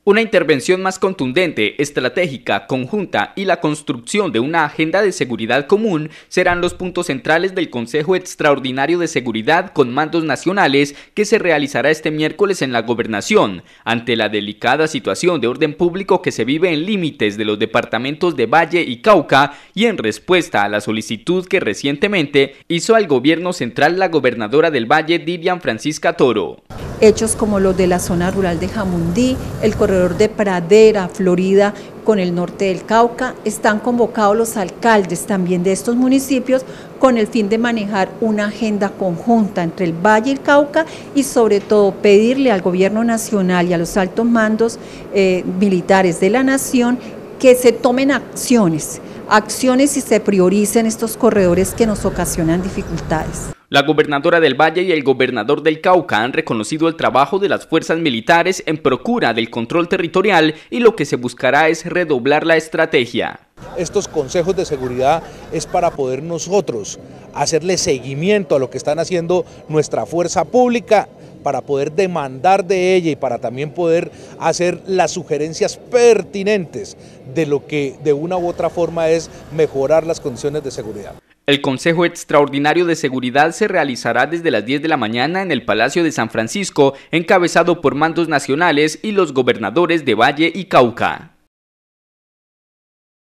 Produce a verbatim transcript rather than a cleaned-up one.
Una intervención más contundente, estratégica, conjunta y la construcción de una agenda de seguridad común serán los puntos centrales del Consejo Extraordinario de Seguridad con mandos nacionales que se realizará este miércoles en la Gobernación, ante la delicada situación de orden público que se vive en límites de los departamentos de Valle y Cauca y en respuesta a la solicitud que recientemente hizo al gobierno central la gobernadora del Valle, Dilian Francisca Toro. Hechos como los de la zona rural de Jamundí, el corredor de Pradera, Florida, con el norte del Cauca, están convocados los alcaldes también de estos municipios con el fin de manejar una agenda conjunta entre el Valle y el Cauca y sobre todo pedirle al gobierno nacional y a los altos mandos eh, militares de la nación que se tomen acciones, acciones y se prioricen estos corredores que nos ocasionan dificultades. La gobernadora del Valle y el gobernador del Cauca han reconocido el trabajo de las fuerzas militares en procura del control territorial y lo que se buscará es redoblar la estrategia. Estos consejos de seguridad es para poder nosotros hacerle seguimiento a lo que están haciendo nuestra fuerza pública, para poder demandar de ella y para también poder hacer las sugerencias pertinentes de lo que de una u otra forma es mejorar las condiciones de seguridad. El Consejo Extraordinario de Seguridad se realizará desde las diez de la mañana en el Palacio de San Francisco, encabezado por mandos nacionales y los gobernadores de Valle y Cauca.